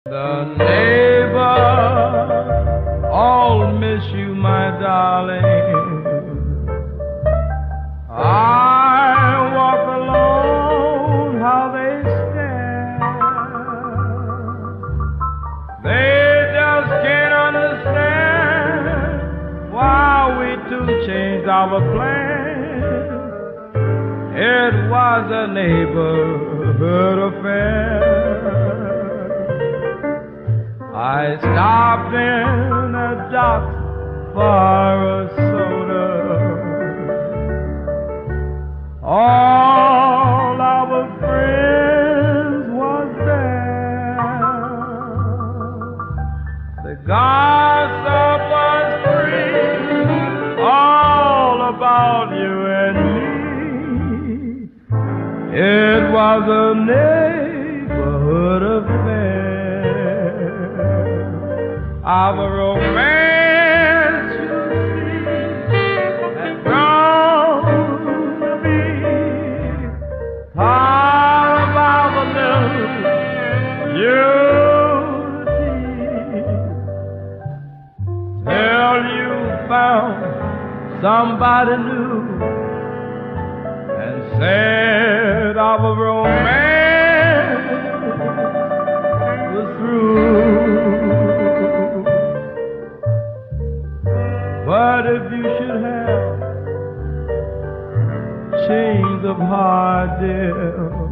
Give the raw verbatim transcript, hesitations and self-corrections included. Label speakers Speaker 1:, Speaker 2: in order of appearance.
Speaker 1: The neighbors all miss you, my darling. I walk alone, how they stare. They just can't understand why we two changed our plans. It was a neighborhood affair. I stopped in a dock for a soda. All our friends was there. The gossip was free, all about you and me. It was a neighborhood affair. Our romance, you see, had grown to be part of our little unity. Till you found somebody new and said our romance was through. But if you should have chains of heart, dear,